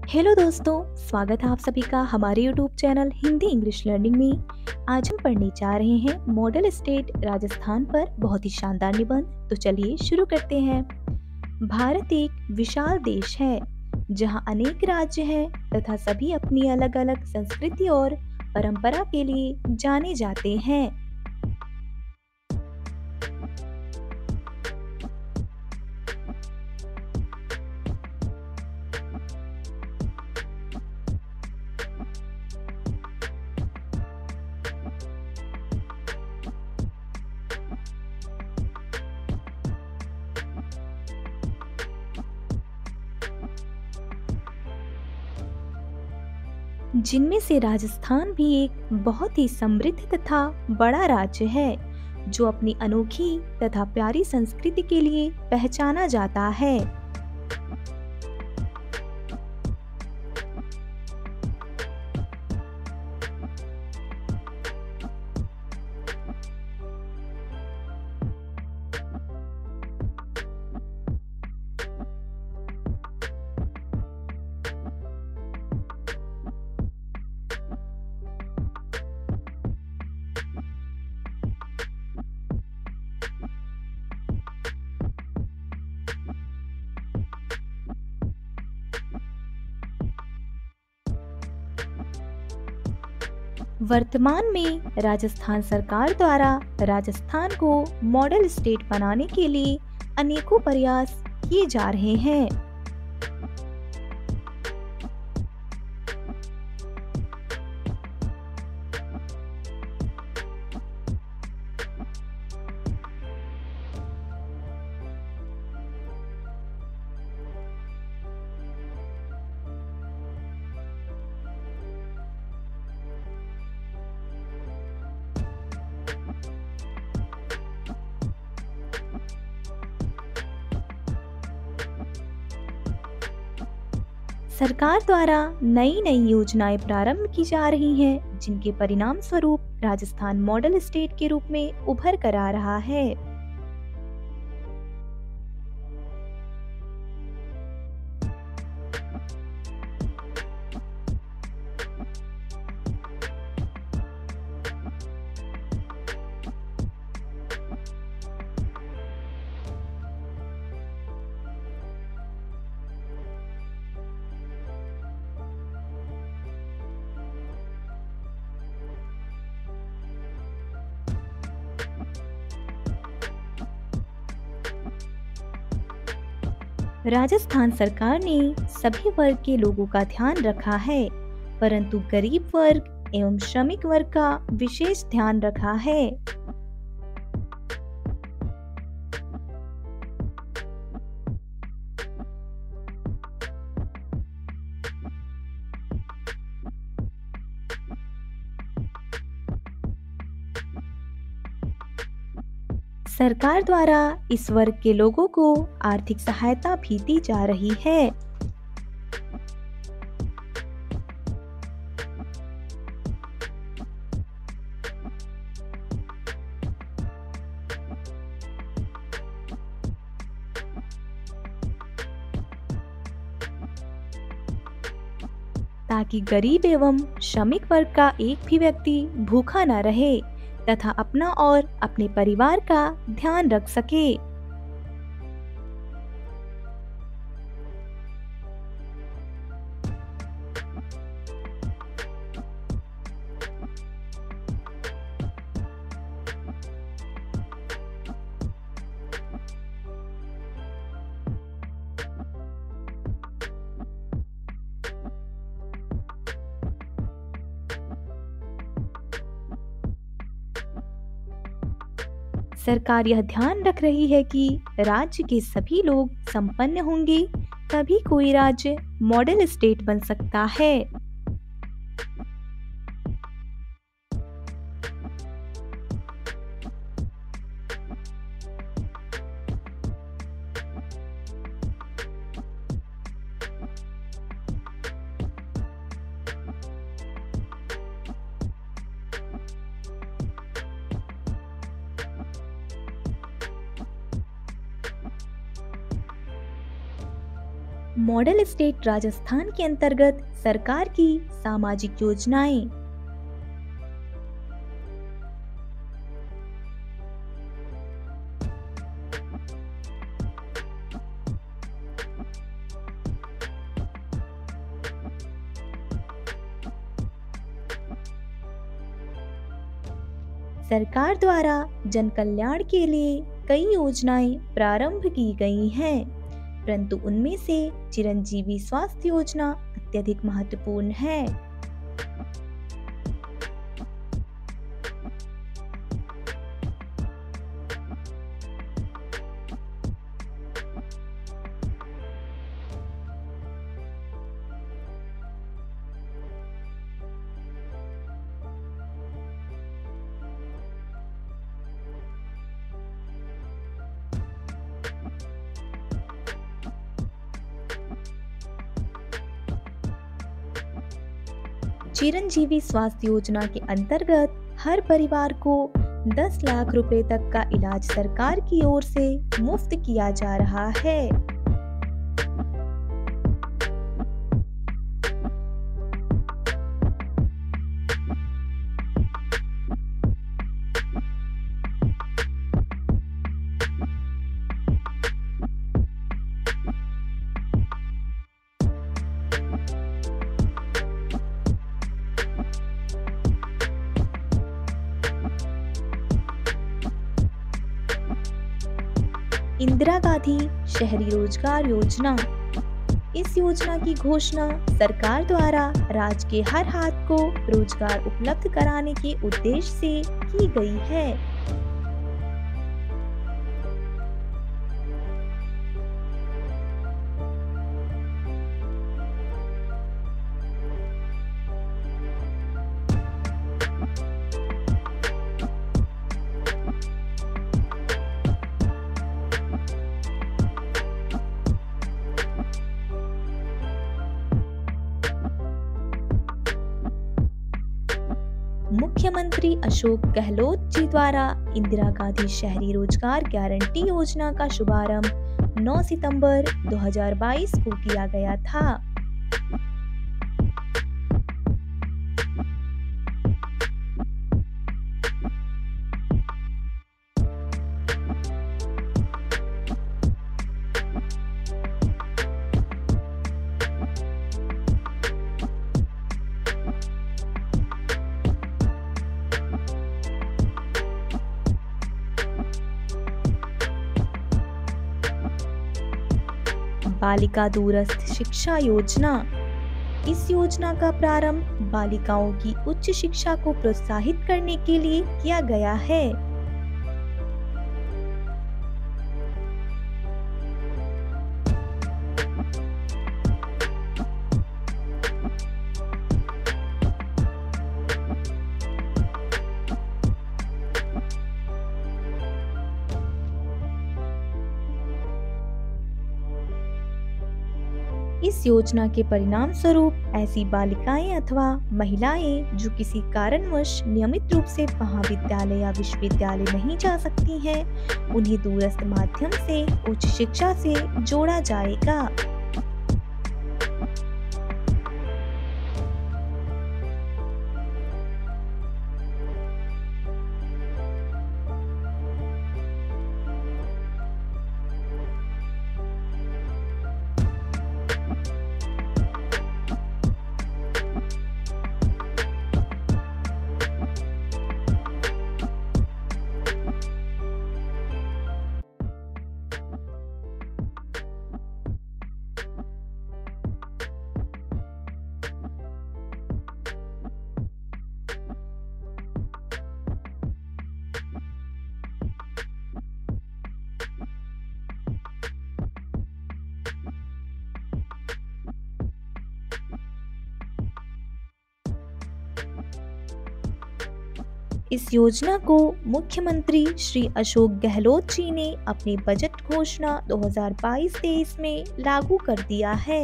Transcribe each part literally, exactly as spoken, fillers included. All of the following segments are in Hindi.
हेलो दोस्तों, स्वागत है आप सभी का हमारे YouTube channel Hindi English learning में। आज हम पढ़ने जा रहे हैं मॉडल स्टेट राजस्थान पर बहुत ही शानदार निबंध। तो चलिए शुरू करते हैं। भारत एक विशाल देश है जहां अनेक राज्य हैं तथा सभी अपनी अलग अलग संस्कृति और परंपरा के लिए जाने जाते हैं। जिनमें से राजस्थान भी एक बहुत ही समृद्ध तथा बड़ा राज्य है जो अपनी अनोखी तथा प्यारी संस्कृति के लिए पहचाना जाता है। वर्तमान में राजस्थान सरकार द्वारा राजस्थान को मॉडल स्टेट बनाने के लिए अनेकों प्रयास किए जा रहे हैं। सरकार द्वारा नई नई योजनाएं प्रारंभ की जा रही हैं, जिनके परिणाम स्वरूप राजस्थान मॉडल स्टेट के रूप में उभर कर आ रहा है। राजस्थान सरकार ने सभी वर्ग के लोगों का ध्यान रखा है, परंतु गरीब वर्ग एवं श्रमिक वर्ग का विशेष ध्यान रखा है। सरकार द्वारा इस वर्ग के लोगों को आर्थिक सहायता भी दी जा रही है। ताकि गरीब एवं श्रमिक वर्ग का एक भी व्यक्ति भूखा न रहे तथा अपना और अपने परिवार का ध्यान रख सके। सरकार यह ध्यान रख रही है कि राज्य के सभी लोग संपन्न होंगे, तभी कोई राज्य मॉडल स्टेट बन सकता है। मॉडल स्टेट राजस्थान के अंतर्गत सरकार की सामाजिक योजनाएं। सरकार द्वारा जन कल्याण के लिए कई योजनाएं प्रारंभ की गई हैं, परंतु उनमें से चिरंजीवी स्वास्थ्य योजना अत्यधिक महत्वपूर्ण है। चिरंजीवी स्वास्थ्य योजना के अंतर्गत हर परिवार को दस लाख रुपए तक का इलाज सरकार की ओर से मुफ्त किया जा रहा है। इंदिरा गांधी शहरी रोजगार योजना। इस योजना की घोषणा सरकार द्वारा राज्य के हर हाथ को रोजगार उपलब्ध कराने के उद्देश्य से की गई है। मुख्यमंत्री अशोक गहलोत जी द्वारा इंदिरा गांधी शहरी रोजगार गारंटी योजना का शुभारंभ नौ सितंबर दो हज़ार बाईस को किया गया था। बालिका दूरस्थ शिक्षा योजना। इस योजना का प्रारंभ बालिकाओं की उच्च शिक्षा को प्रोत्साहित करने के लिए किया गया है। इस योजना के परिणाम स्वरूप ऐसी बालिकाएं अथवा महिलाएं जो किसी कारणवश नियमित रूप से महाविद्यालय या विश्वविद्यालय नहीं जा सकती हैं, उन्हें दूरस्थ माध्यम से उच्च शिक्षा से जोड़ा जाएगा। इस योजना को मुख्यमंत्री श्री अशोक गहलोत जी ने अपने बजट घोषणा दो हज़ार बाईस तेईस में लागू कर दिया है।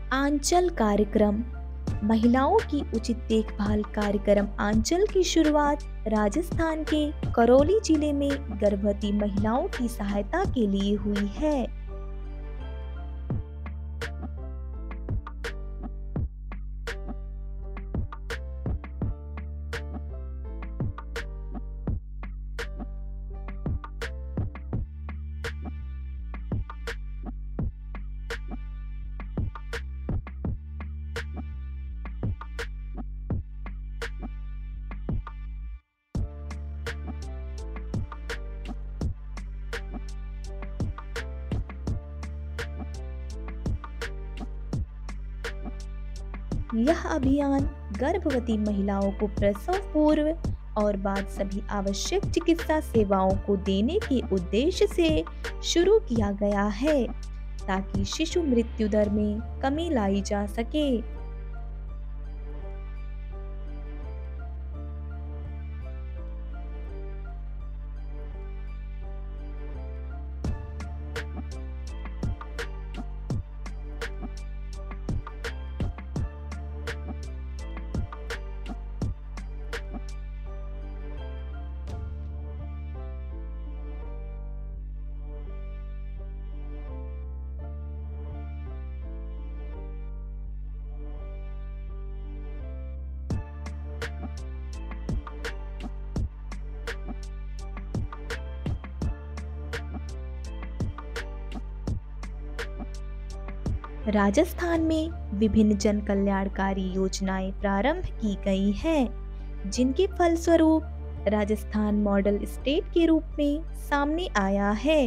आंचल कार्यक्रम, महिलाओं की उचित देखभाल कार्यक्रम आंचल की शुरुआत राजस्थान के करौली जिले में गर्भवती महिलाओं की सहायता के लिए हुई है। यह अभियान गर्भवती महिलाओं को प्रसव पूर्व और बाद सभी आवश्यक चिकित्सा सेवाओं को देने के उद्देश्य से शुरू किया गया है, ताकि शिशु मृत्यु दर में कमी लाई जा सके। राजस्थान में विभिन्न जन कल्याणकारी योजनाएं प्रारंभ की गई हैं, जिनके फलस्वरूप राजस्थान मॉडल स्टेट के रूप में सामने आया है।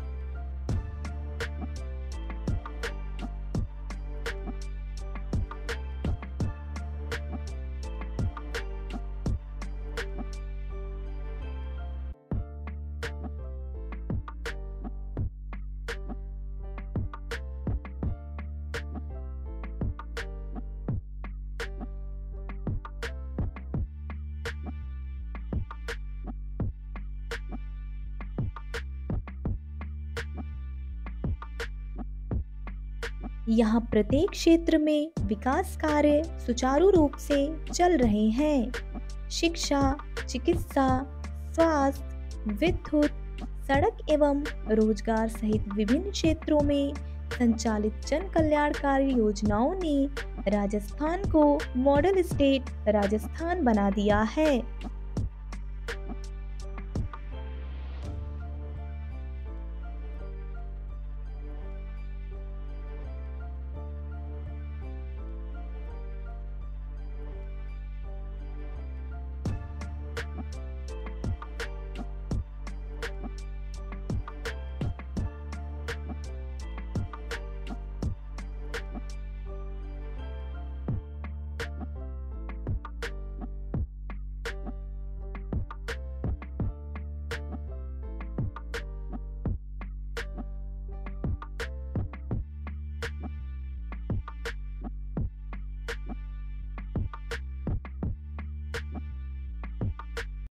यहाँ प्रत्येक क्षेत्र में विकास कार्य सुचारू रूप से चल रहे हैं। शिक्षा, चिकित्सा, स्वास्थ्य, विद्युत, सड़क एवं रोजगार सहित विभिन्न क्षेत्रों में संचालित जन कल्याणकारी योजनाओं ने राजस्थान को मॉडल स्टेट राजस्थान बना दिया है।